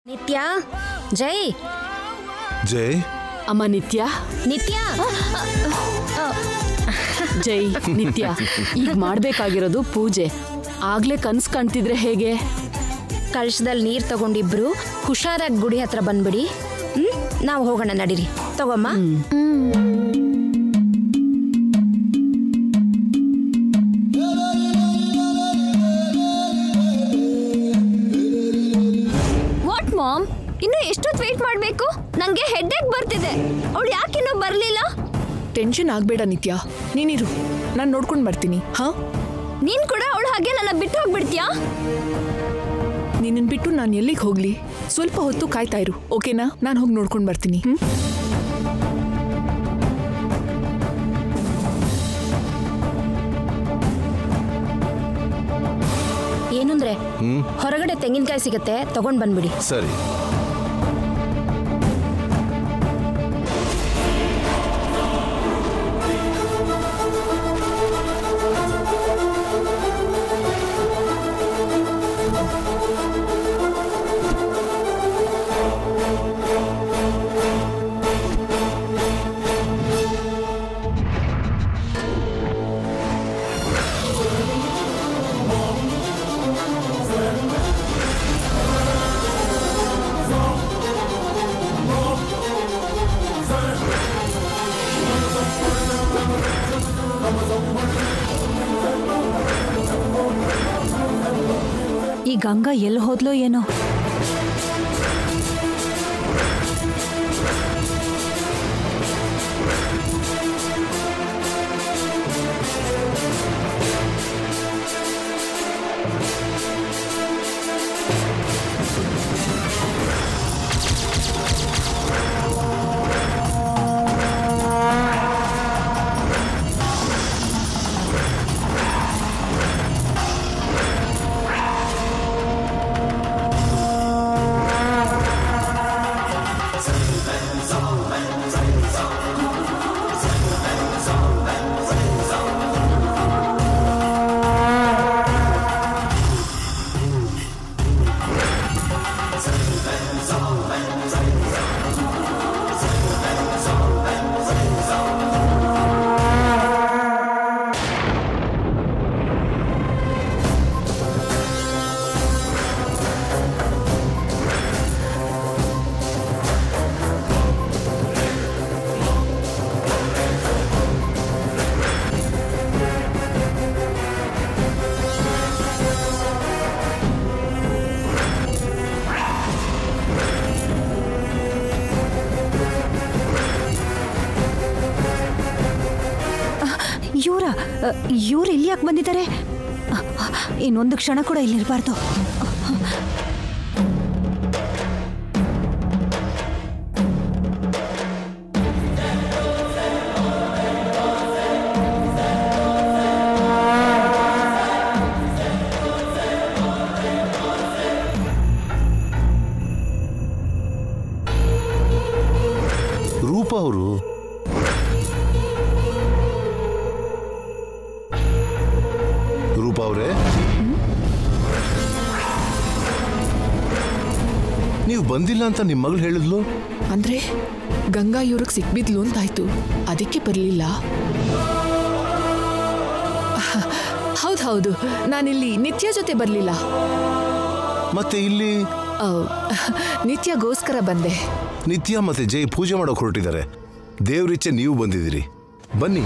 ನಿತ್ಯ ಜೈ ಜೈ ಅಮ್ಮ ನಿತ್ಯ ನಿತ್ಯ ಜೈ ನಿತ್ಯ ಈಗ ಮಾಡ್ಬೇಕಾಗಿರೋದು ಪೂಜೆ. ಆಗ್ಲೇ ಕನ್ಸ್ ಕಾಣ್ತಿದ್ರೆ ಹೇಗೆ? ಕಳಶದಲ್ಲಿ ನೀರ್ ತಗೊಂಡಿಬ್ರು ಹುಷಾರಾಗಿ ಗುಡಿ ಹತ್ರ ಬಂದ್ಬಿಡಿ. ನಾವು ಹೋಗೋಣ ನಡೀರಿ. ತಗೊಮ್ಮ. ವಾಟ್ ಮಾಮ್, ಇನ್ನು ಎಷ್ಟೊತ್ತು ವೇಟ್ ಮಾಡ್ಬೇಕು? ನಂಗೆ ಹೆಡ್ಏಕ್ ಬರ್ತಿದೆ. ಅವಳು ಯಾಕಿನ್ನೂ ಬರ್ಲಿಲ್ಲ? ಟೆನ್ಷನ್ ಆಗ್ಬೇಡ ನಿತ್ಯ, ನೀನಿರು, ನಾನು ನೋಡ್ಕೊಂಡು ಬರ್ತೀನಿ. ಹಾ, ನೀನ್ ಕೂಡ ಅವಳು ಹಾಗೆ ನನ್ನ ಬಿಟ್ಟು ಹೋಗ್ಬಿಡ್ತೀಯಾ? ನಿನ್ನನ್ ಬಿಟ್ಟು ನಾನು ಎಲ್ಲಿಗೆ ಹೋಗ್ಲಿ? ಸ್ವಲ್ಪ ಹೊತ್ತು ಕಾಯ್ತಾ ಇರು, ಓಕೆನಾ? ನಾನು ಹೋಗಿ ನೋಡ್ಕೊಂಡು ಬರ್ತೀನಿ. ಏನಂದ್ರೆ ಹೊರಗಡೆ ತೆಂಗಿನಕಾಯಿ ಸಿಗತ್ತೆ, ತಗೊಂಡ್ ಬಂದ್ಬಿಡಿ. ಸರಿ. ಈ ಗಂಗಾ ಎಲ್ಲಿ ಹೋದ್ಲೋ ಏನೋ? ಇವ್ರು ಇಲ್ಲಿ ಯಾಕೆ ಬಂದಿದ್ದಾರೆ? ಇನ್ನೊಂದು ಕ್ಷಣ ಕೂಡ ಇಲ್ಲಿರಬಾರ್ದು. ರೂಪ ಅವರು ರೂಪ ಅವರೇ, ನೀವು ಬಂದಿಲ್ಲ ಅಂತ ನಿಮ್ಮ ಮಗಳು ಹೇಳಿದ್ಲು. ಅಂದ್ರೆ ಗಂಗಾ ಇವ್ರಿಗೆ ಸಿಕ್ಬಿದ್ಲು ಅಂತಾಯ್ತು, ಅದಕ್ಕೆ ಬರಲಿಲ್ಲ. ಹೌದು, ನಾನಿಲ್ಲಿ ನಿತ್ಯ ಜೊತೆ ಬರಲಿಲ್ಲ. ಮತ್ತೆ ಇಲ್ಲಿ ನಿತ್ಯಗೋಸ್ಕರ ಬಂದೆ. ನಿತ್ಯ ಮತ್ತೆ ಜೈ ಪೂಜೆ ಮಾಡೋಕೆ ಹೊರಟಿದ್ದಾರೆ. ದೇವ್ರಿಚ್ಛೆ ನೀವು ಬಂದಿದ್ದೀರಿ, ಬನ್ನಿ.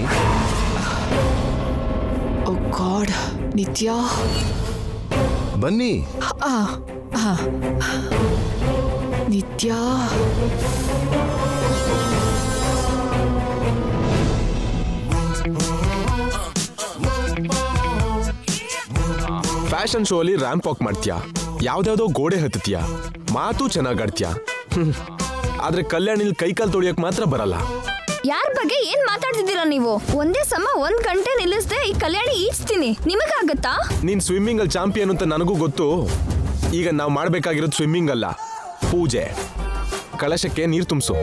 ಓ ಗಾಡ್, ನಿತ್ಯ ಬನ್ನಿ. ನಿತ್ಯ ಫ್ಯಾಷನ್ ಶೋ ಅಲ್ಲಿ ರ್ಯಾಂಪ್ ವಾಕ್ ಮಾಡ್ತೀಯಾ, ಯಾವ್ದಾವ್ದೋ ಗೋಡೆ ಹತ್ತತ್ಯಾ, ಮಾತು ಚೆನ್ನಾಗಾಡ್ತೀಯಾ, ಆದ್ರೆ ಕಲ್ಯಾಣಿಲ್ ಕೈಕಾಲ್ ತೊಳಿಯಕ್ ಮಾತ್ರ ಬರಲ್ಲ. ಯಾರ ಬಗ್ಗೆ ಏನ್ ಮಾತಾಡ್ತಿದ್ದೀರಾ ನೀವು? ಒಂದೇ ಸಮ 1 ಗಂಟೆ ನಿಲ್ಲಿಸದೆ ಈ ಕಲ್ಯಾಣಿ ಈಜ್ತೀನಿ, ನಿಮಗಾಗತ್ತಾ? ನೀನ್ ಸ್ವಿಮ್ಮಿಂಗ್ ಅಲ್ಲಿ ಚಾಂಪಿಯನ್ ಅಂತ ನನಗೂ ಗೊತ್ತು. ಈಗ ನಾವು ಮಾಡ್ಬೇಕಾಗಿರೋದು ಸ್ವಿಮ್ಮಿಂಗ್ ಅಲ್ಲ, ಪೂಜೆ. ಕಳಶಕ್ಕೆ ನೀರು ತುಂಬಿಸು.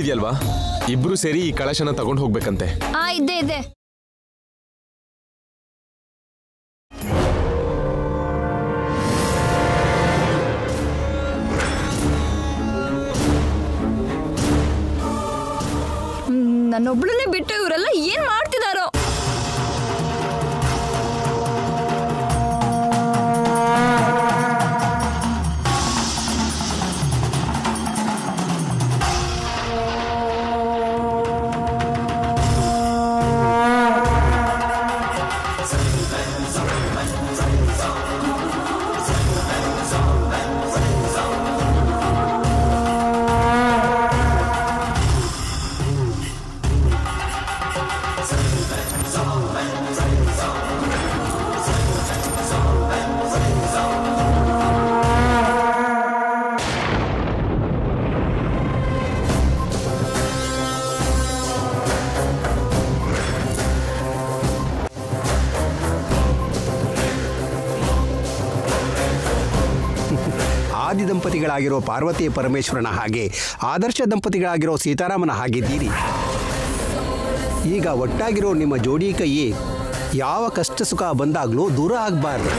ಇದೆಯಲ್ವಾ, ಇಬ್ರು ಸೇರಿ ಈ ಕಳಶನ ತಗೊಂಡು ಹೋಗ್ಬೇಕಂತೆ. ಇದೆ ನನ್ನೊಬ್ಳನ್ನೇ ಬಿಟ್ಟು ಇವರೆಲ್ಲ ಏನ್ ಮಾಡ್ತಿದಾರೋ. ಆದಿ ದಂಪತಿಗಳಾಗಿರೋ ಪಾರ್ವತಿ ಪರಮೇಶ್ವರನ ಹಾಗೆ ಆದರ್ಶ ದಂಪತಿಗಳಾಗಿರೋ ಸೀತಾರಾಮನ ಹಾಗಿದ್ದೀರಿ. ಈಗ ಒಟ್ಟಾಗಿರೋ ನಿಮ್ಮ ಜೋಡಿ ಕೈ ಯಾವ ಕಷ್ಟ ಸುಖ ಬಂದಾಗಲೂ ದೂರ ಆಗಬಾರ್ದು.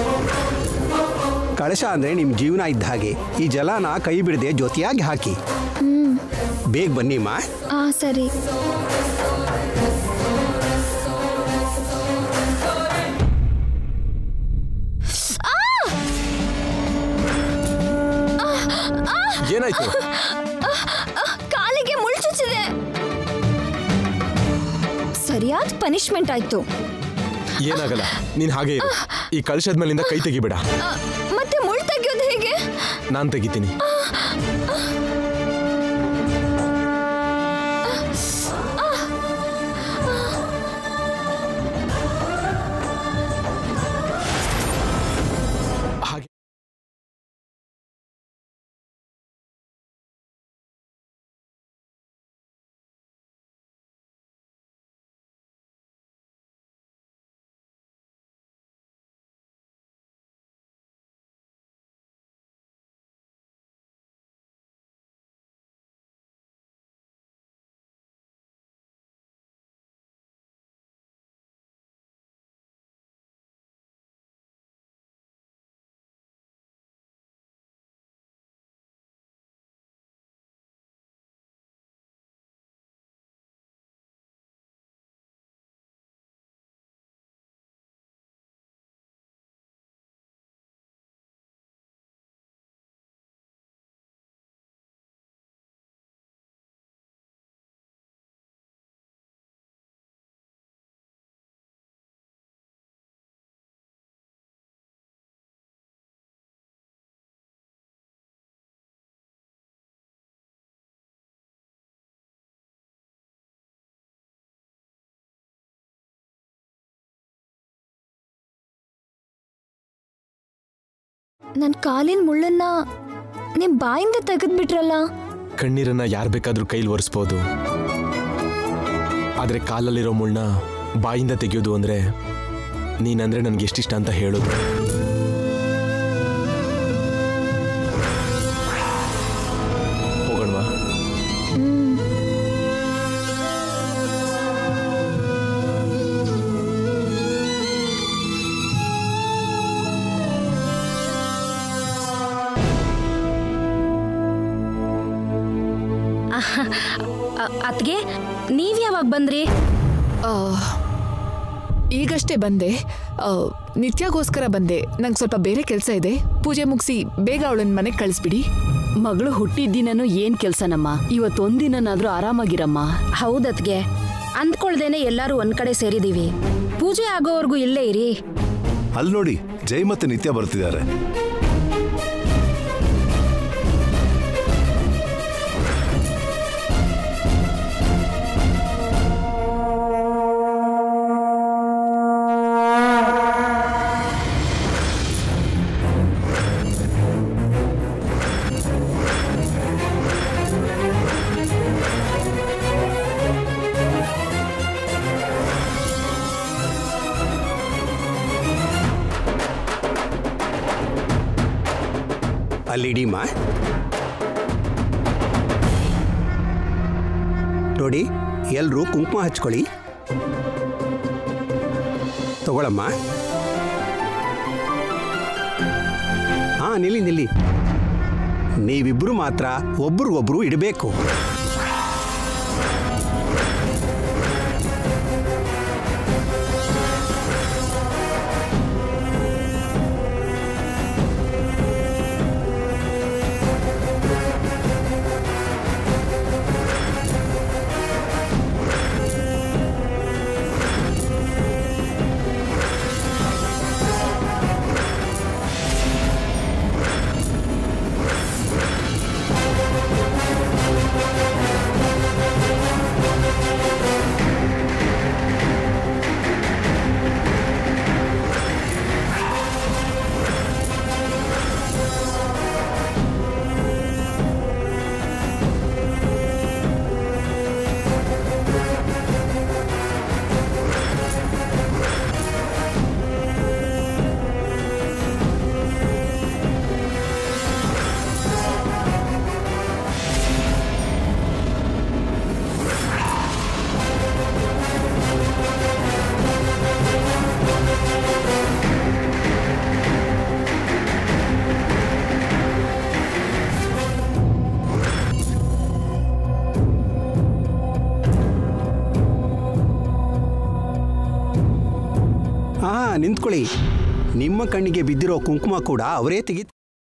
ಕಳಶ ಅಂದರೆ ನಿಮ್ಮ ಜೀವನ ಇದ್ದ ಹಾಗೆ. ಈ ಜಲನ ಕೈ ಬಿಡದೆ ಜೊತೆಯಾಗಿ ಹಾಕಿ. ಬೇಗ ಬನ್ನಿಮ್ಮ. ಸರಿ. ಏನಾಯ್ತು? ಕಾಲಿಗೆ ಮುಳ್ಳು ಚುಚ್ಚಿದೆ. ಸರಿಯಾದ ಪನಿಷ್ಮೆಂಟ್ ಆಯ್ತು. ಏನಾಗಲ್ಲ, ನೀನ್ ಹಾಗೆ ಇರು. ಈ ಕಳಶದ ಮೇಲಿಂದ ಕೈ ತೆಗಿಬೇಡ. ಮತ್ತೆ ಮುಳ್ಳು ತೆಗಿಯೋದು ಹೇಗೆ? ನಾನ್ ತೆಗಿತೀನಿ. ನನ್ನ ಕಾಲಿನ ಮುಳ್ಳನ್ನ ನಿಮ್ ಬಾಯಿಂದ ತೆಗೆದ್ಬಿಟ್ರಲ್ಲ. ಕಣ್ಣೀರನ್ನ ಯಾರು ಬೇಕಾದ್ರೂ ಕೈಲಿ ಒರೆಸ್ಬೋದು, ಆದ್ರೆ ಕಾಲಲ್ಲಿರೋ ಮುಳ್ಳನ್ನ ಬಾಯಿಂದ ತೆಗೆಯೋದು ಅಂದ್ರೆ ನೀನಂದ್ರೆ ನನ್ಗೆ ಎಷ್ಟಿಷ್ಟ ಅಂತ ಹೇಳೋದು. ಹೋಗೋಣವಾ? ಅತ್ಗೆ, ನೀವ್ ಯಾವಾಗ ಬಂದ್ರಿ? ಈಗಷ್ಟೇ ಬಂದೆ. ನಿತ್ಯಾಗೋಸ್ಕರ ಬಂದೆ. ನಂಗೆ ಸ್ವಲ್ಪ ಬೇರೆ ಕೆಲಸ ಇದೆ. ಪೂಜೆ ಮುಗಿಸಿ ಬೇಗ ಅವಳನ್ನ ಮನೆಗೆ ಕಳಿಸ್ಬಿಡಿ. ಮಗಳು ಹುಟ್ಟಿದ್ದಿನೂ ಏನ್ ಕೆಲ್ಸನಮ್ಮ, ಇವತ್ತೊಂದಿನಾದ್ರೂ ಆರಾಮಾಗಿರಮ್ಮ. ಹೌದತ್ಗೆ, ಅಂದ್ಕೊಳ್ದೇನೆ ಎಲ್ಲರೂ ಒಂದ್ ಕಡೆ ಸೇರಿದೀವಿ. ಪೂಜೆ ಆಗೋವರೆಗೂ ಇಲ್ಲೇ ಇರಿ. ಅಲ್ಲಿ ನೋಡಿ, ಜೈ ಮತ್ತೆ ನಿತ್ಯ ಬರ್ತಿದ್ದಾರೆ. ಅಲ್ಲಿಡಿಮ್ಮ. ನೋಡಿ, ಎಲ್ಲರೂ ಕುಂಕುಮ ಹಚ್ಕೊಳ್ಳಿ. ತಗೊಳಮ್ಮ. ಹಾ, ನಿಲ್ಲಿ. ನೀವಿಬ್ರು ಮಾತ್ರ ಒಬ್ರಿಗೊಬ್ರು ಇಡಬೇಕು. ನಿಂತ್ಕೊಳ್ಳಿ. ನಿಮ್ಮ ಕಣ್ಣಿಗೆ ಬಿದ್ದಿರೋ ಕುಂಕುಮ ಕೂಡ ಅವರೇ ತೆಗಿ.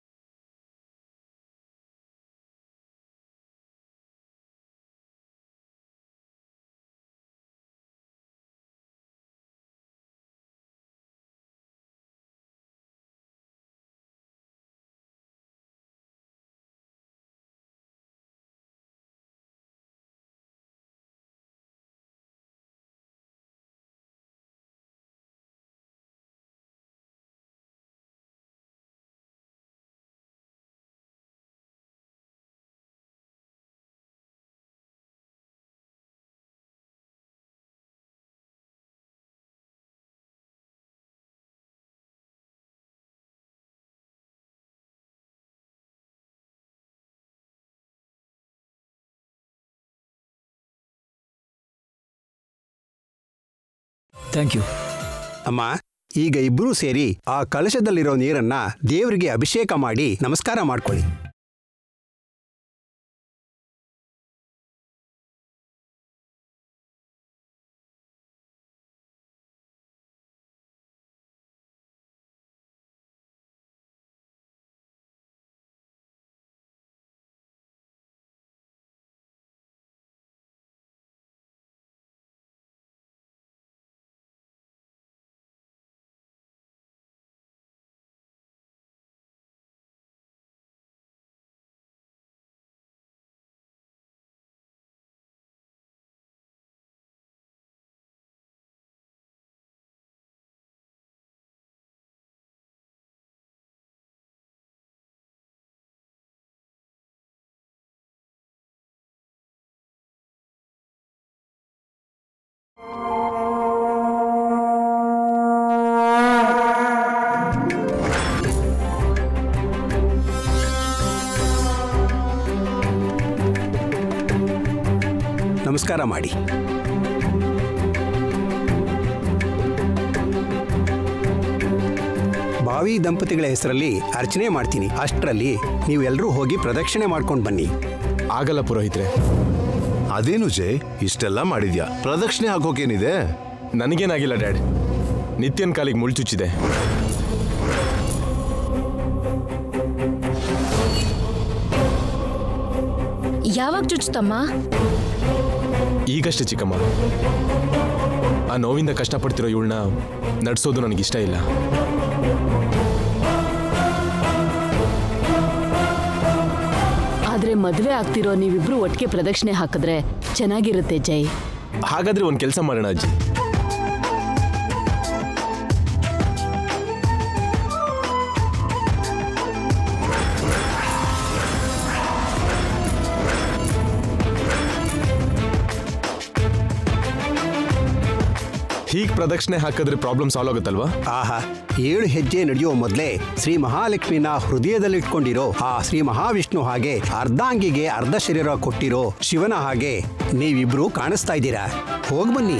ಥ್ಯಾಂಕ್ ಯು ಅಮ್ಮ. ಈಗ ಇಬ್ಬರೂ ಸೇರಿ ಆ ಕಲಶದಲ್ಲಿರೋ ನೀರನ್ನ ದೇವರಿಗೆ ಅಭಿಷೇಕ ಮಾಡಿ ನಮಸ್ಕಾರ ಮಾಡ್ಕೊಳ್ಳಿ. ನಮಸ್ಕಾರ ಮಾಡಿ. ಭಾವಿ ದಂಪತಿಗಳ ಹೆಸರಲ್ಲಿ ಅರ್ಚನೆ ಮಾಡ್ತೀನಿ. ಅಷ್ಟರಲ್ಲಿ ನೀವೆಲ್ಲರೂ ಹೋಗಿ ಪ್ರದಕ್ಷಿಣೆ ಮಾಡ್ಕೊಂಡು ಬನ್ನಿ. ಆಗಲ್ಲ ಪುರೋಹಿತ್ರೆ. ಅದೇನು ಜಯ್, ಇಷ್ಟೆಲ್ಲ ಮಾಡಿದ್ಯಾ? ಪ್ರದಕ್ಷಿಣೆ ಹಾಕೋಕೇನಿದೆ? ನನಗೇನಾಗಿಲ್ಲ ಡ್ಯಾಡ್. ನಿತ್ಯನ್ ಕಾಲಿಗೆ ಮುಳ್ಚುಚ್ಚಿದೆ. ಯಾವಾಗ ಚುಚ್ಚುತ್ತಮ್ಮ? ಈಗಷ್ಟೇ ಚಿಕ್ಕಮ್ಮ. ಆ ನೋವಿಂದ ಕಷ್ಟಪಡ್ತಿರೋ ಇವಳನ್ನ ನಡ್ಸೋದು ನನಗಿಷ್ಟ ಇಲ್ಲ. ಆದ್ರೆ ಮದುವೆ ಆಗ್ತಿರೋ ನೀವಿಬ್ರು ಒಟ್ಟಿಗೆ ಪ್ರದಕ್ಷಿಣೆ ಹಾಕಿದ್ರೆ ಚೆನ್ನಾಗಿರುತ್ತೆ ಜೈ. ಹಾಗಾದ್ರೆ ಒಂದು ಕೆಲಸ ಮಾಡೋಣ ಅಜ್ಜಿ. ಹೀಗೆ ಪ್ರದಕ್ಷಿಣೆ ಹಾಕಿದ್ರೆ ಪ್ರಾಬ್ಲಮ್ ಸಾಲ್ವ್ ಆಗುತ್ತಲ್ವಾ? ಆಹಾ, 7 ಹೆಜ್ಜೆ ನಡೆಯುವ ಮೊದಲೇ ಶ್ರೀ ಮಹಾಲಕ್ಷ್ಮಿನ ಹೃದಯದಲ್ಲಿಟ್ಕೊಂಡಿರೋ ಆ ಶ್ರೀ ಮಹಾವಿಷ್ಣು ಹಾಗೆ ಅರ್ಧಾಂಗಿಗೆ ಅರ್ಧ ಶರೀರ ಕೊಟ್ಟಿರೋ ಶಿವನ ಹಾಗೆ ನೀವಿಬ್ರು ಕಾಣಿಸ್ತಾ ಇದ್ದೀರಾ. ಹೋಗ್ಬನ್ನಿ.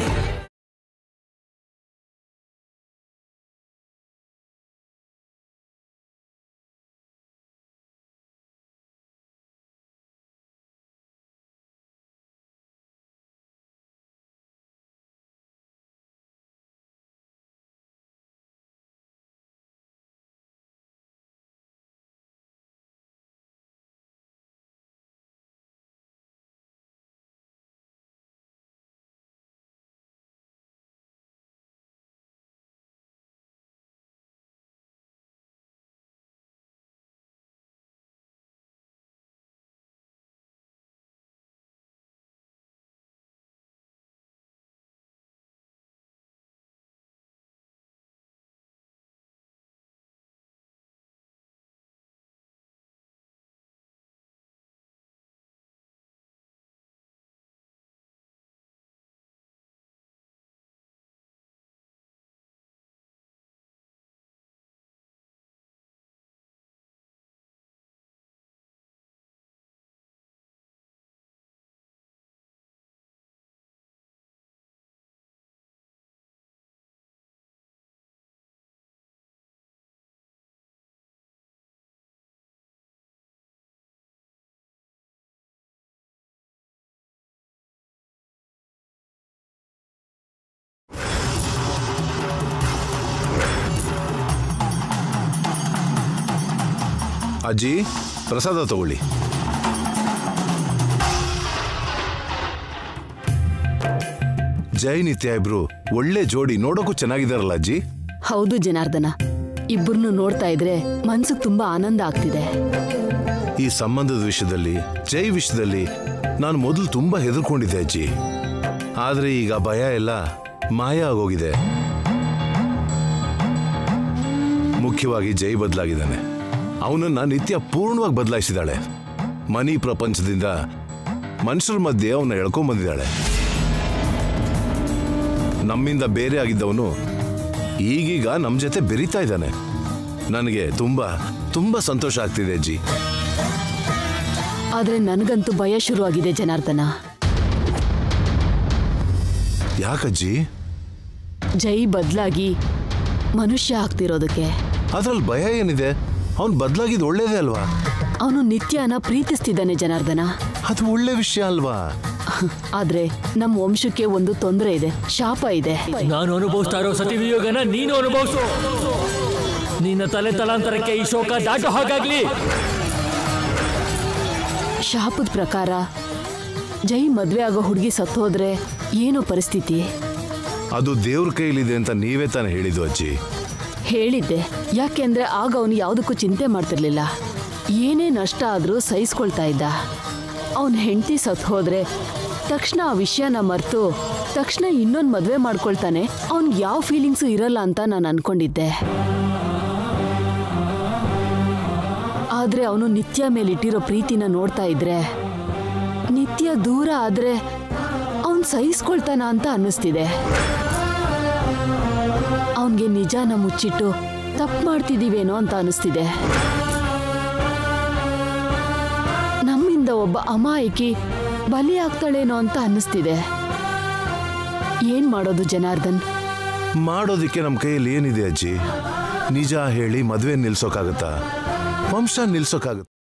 ಅಜ್ಜಿ, ಪ್ರಸಾದ ತಗೊಳ್ಳಿ. ಜೈ ನಿತ್ಯ ಇಬ್ರು ಒಳ್ಳೆ ಜೋಡಿ, ನೋಡೋಕ್ಕೂ ಚೆನ್ನಾಗಿದಾರಲ್ಲ ಅಜ್ಜಿ? ಹೌದು ಜನಾರ್ದನ, ಇಬ್ಬರನ್ನು ನೋಡ್ತಾ ಇದ್ರೆ ಮನ್ಸಿಗೆ ತುಂಬಾ ಆನಂದ ಆಗ್ತಿದೆ. ಈ ಸಂಬಂಧದ ವಿಷಯದಲ್ಲಿ, ಜೈ ವಿಷಯದಲ್ಲಿ ನಾನು ಮೊದಲು ತುಂಬಾ ಹೆದರ್ಕೊಂಡಿದ್ದೆ ಅಜ್ಜಿ. ಆದ್ರೆ ಈಗ ಭಯ ಎಲ್ಲ ಮಾಯ ಆಗೋಗಿದೆ. ಮುಖ್ಯವಾಗಿ ಜೈ ಬದಲಾಗಿದ್ದಾನೆ. ಅವನನ್ನ ನಿತ್ಯ ಪೂರ್ಣವಾಗಿ ಬದಲಾಯಿಸಿದಾಳೆ. ಮನಿ ಪ್ರಪಂಚದಿಂದ ಮನುಷ್ಯರ ಮಧ್ಯೆ ಅವನ್ನ ಎಳ್ಕೊಂಡ್ಬಂದಿದ್ದಾಳೆ. ನಮ್ಮಿಂದ ಬೇರೆ ಆಗಿದ್ದವನು ಈಗೀಗ ನಮ್ಮ ಜೊತೆ ಬೆರೀತಾ ಇದ್ದಾನೆ. ನನಗೆ ತುಂಬಾ ತುಂಬಾ ಸಂತೋಷ ಆಗ್ತಿದೆ ಅಜ್ಜಿ. ಆದ್ರೆ ನನಗಂತೂ ಭಯ ಶುರುವಾಗಿದೆ ಜನಾರ್ದನ. ಯಾಕಜ್ಜಿ? ಜೈ ಬದಲಾಗಿ ಮನುಷ್ಯ ಆಗ್ತಿರೋದಕ್ಕೆ. ಅದ್ರಲ್ಲಿ ಭಯ ಏನಿದೆ? ಅವನು ಬದಲಾಗಿದ್ದು ಒಳ್ಳೇದೇ ಅಲ್ವಾ? ಅವನು ನಿತ್ಯನ ಪ್ರೀತಿಸ್ತಿದ್ದಾನೆ ಜನಾರ್ದನ. ಅದು ಒಳ್ಳೆ ವಿಷಯ ಅಲ್ವಾ? ಆದ್ರೆ ನಮ್ಮ ವಂಶಕ್ಕೆ ಒಂದು ತೊಂದರೆ ಇದೆ, ಶಾಪ ಇದೆ. ನಾನು ಅನುಭವಿಸ್ತಾ ಇರೋ ಸತಿ ವಿಯೋಗನ ನೀನು ಅನುಭವಿಸು. ನಿನ್ನ ತಲೆ ತಲಾಂತರಕ್ಕೆ ಈ ಶೋಕ ದಾಟು ಹಾಗಾಗ್ಲಿ. ಶಾಪದ ಪ್ರಕಾರ ಜೈ ಮದ್ವೆ ಆಗೋ ಹುಡುಗಿ ಸತ್ತು ಹೋದ್ರೆ ಏನೋ ಪರಿಸ್ಥಿತಿ? ಅದು ದೇವ್ರ ಕೈಲಿದೆ ಅಂತ ನೀವೇ ತಾನೇ ಹೇಳಿದ್ದು ಅಜ್ಜಿ. ಹೇಳಿದ್ದೆ, ಯಾಕೆಂದ್ರೆ ಆಗ ಅವನು ಯಾವುದಕ್ಕೂ ಚಿಂತೆ ಮಾಡ್ತಿರ್ಲಿಲ್ಲ. ಏನೇ ನಷ್ಟ ಆದ್ರೂ ಸಹಿಸ್ಕೊಳ್ತಾ ಇದ್ದ. ಅವನ ಹೆಂಡತಿ ಸತ್ತು ಹೋದ್ರೆ ತಕ್ಷಣ ಆ ವಿಷಯನ ಮರೆತು ತಕ್ಷಣ ಇನ್ನೊಂದು ಮದುವೆ ಮಾಡ್ಕೊಳ್ತಾನೆ. ಅವ್ನಿಗೆ ಯಾವ ಫೀಲಿಂಗ್ಸು ಇರಲ್ಲ ಅಂತ ನಾನು ಅನ್ಕೊಂಡಿದ್ದೆ. ಆದ್ರೆ ಅವನು ನಿತ್ಯ ಮೇಲಿಟ್ಟಿರೋ ಪ್ರೀತಿನ ನೋಡ್ತಾ ಇದ್ರೆ, ನಿತ್ಯ ದೂರ ಆದ್ರೆ ಅವನ್ ಸಹಿಸ್ಕೊಳ್ತಾನ ಅಂತ ಅನ್ನಿಸ್ತಿದೆ. ಅವನ್ಗೆ ನಿಜಾನ ಮುಚ್ಚಿಟ್ಟು ತಪ್ಪು ಮಾಡ್ತಿದೀವೇನೋ ಅಂತ ಅನಿಸ್ತಿದೆ. ನಮ್ಮಿಂದ ಒಬ್ಬ ಅಮಾಯಕಿ ಬಲಿ ಆಗ್ತಾಳೇನೋ ಅಂತ ಅನ್ನಿಸ್ತಿದೆ. ಏನ್ ಮಾಡೋದು ಜನಾರ್ದನ್? ಮಾಡೋದಿಕ್ಕೆ ನಮ್ಮ ಕೈಯಲ್ಲಿ ಏನಿದೆ ಅಜ್ಜಿ? ನಿಜ ಹೇಳಿ ಮದುವೆ ನಿಲ್ಸೋಕ್ಕಾಗತ್ತಾ? ವಂಶ ನಿಲ್ಸೋಕ್ಕಾಗತ್ತಾ?